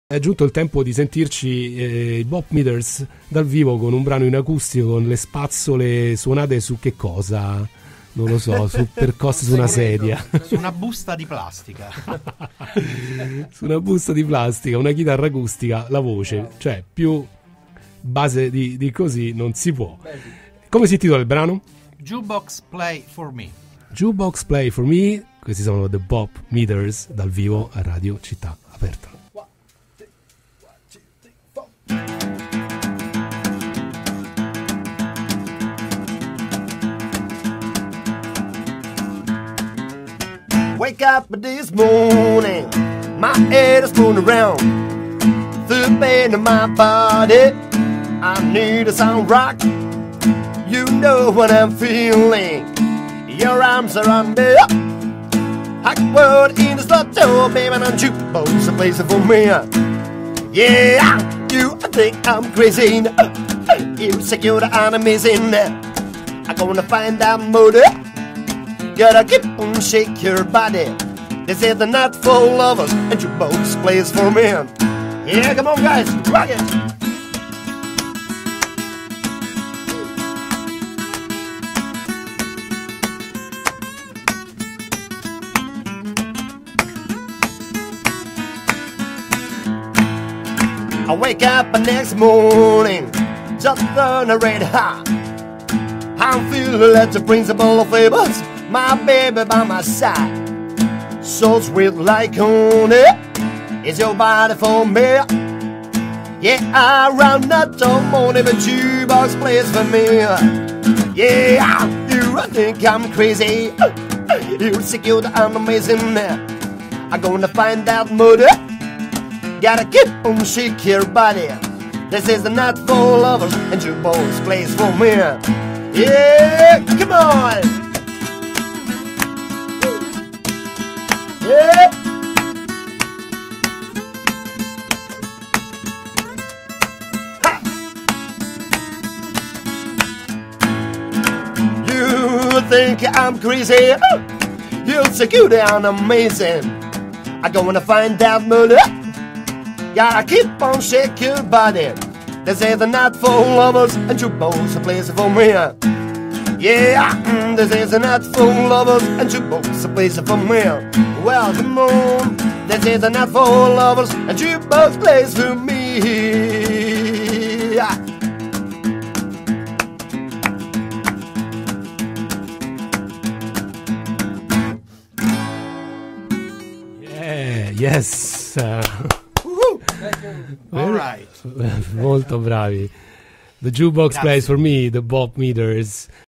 È giunto il tempo di sentirci i Bop Meters dal vivo con un brano in acustico con le spazzole suonate su che cosa? Non lo so, percosse su una sedia. Su una busta di plastica. Su una busta di plastica, una chitarra acustica, la voce. Cioè, più base di così non si può. Come si intitola il brano? Jukebox Play For Me. Jukebox Play For Me. Questi sono The Bop Meters dal vivo a Radio Città Aperta. Wake up this morning, my head is spinning around. The pain in my body, I need a sound rock. You know what I'm feeling, your arms around me. I can put in the slot toe, baby, and jukebox a place for me. Yeah, you think I'm crazy. You say you're amazing. I'm gonna find out more. Gotta keep on shake your body. This is the night for lovers, and jukebox plays for me. Yeah, come on, guys, rock it. I wake up the next morning, just turn red hot. I'm feeling like the principal of flavors. My baby by my side, so sweet like honey. Is your body for me? Yeah, I run that all morning, but jukebox plays for me. Yeah, you think I'm crazy? You say you're amazing. I'm gonna find out more. Gotta keep on shake your body. This is the night for lovers, and jukebox plays for me. Yeah, come on. Yeah. You think I'm crazy? You're so good and amazing. I'm gonna find out more. Gotta keep on shaking your body. This is the night for lovers, and jukebox plays for me. Yeah, this is a night for lovers, and jukebox a place for me. Well, come on, this is a night for lovers, and jukebox plays for me. Yeah, yes. All right. Molto bravi. The Jukebox Plays For Me, The Bop Meters.